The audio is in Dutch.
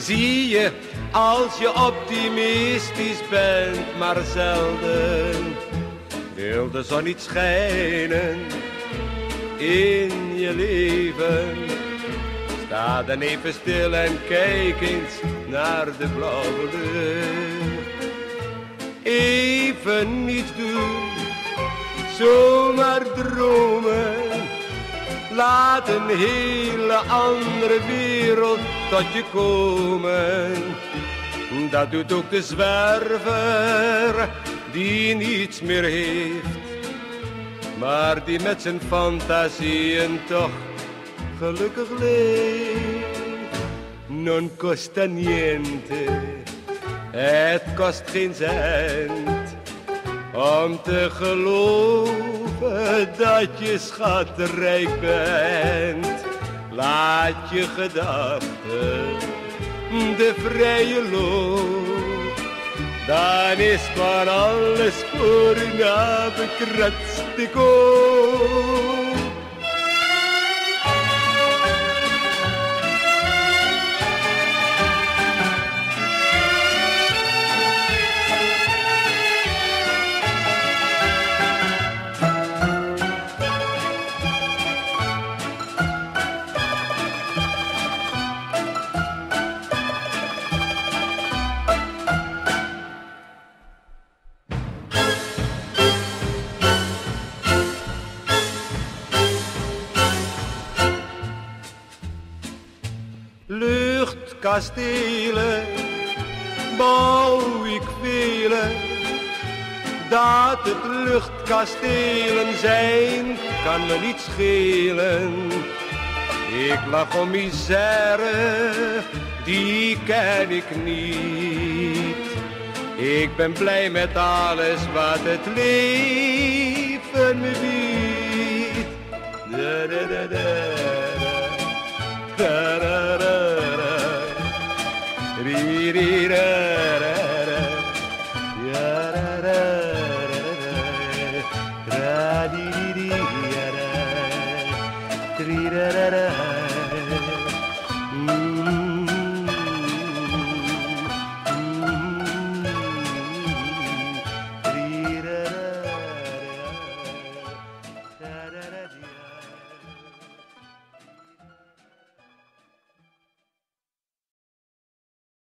Zie je, als je optimistisch bent, maar zelden wil de zon niet schijnen in je leven. Sta dan even stil en kijk eens naar de blauwe lucht. Even niets doen, zomaar dromen. Laat een hele andere wereld tot je komen. Dat doet ook de zwerver die niets meer heeft, maar die met zijn fantasieën toch gelukkig leeft. Non costa niente, het kost geen cent om te geloven dat je schatrijk bent. Laat je gedachten de vrije loop, dan is van alles voor na bekratst te koop. Luchtkastelen bouw ik vele, dat het luchtkastelen zijn, kan me niet schelen. Ik lach om misère, die ken ik niet. Ik ben blij met alles wat het leven me biedt. Da, da, da, da, da, da, da, da.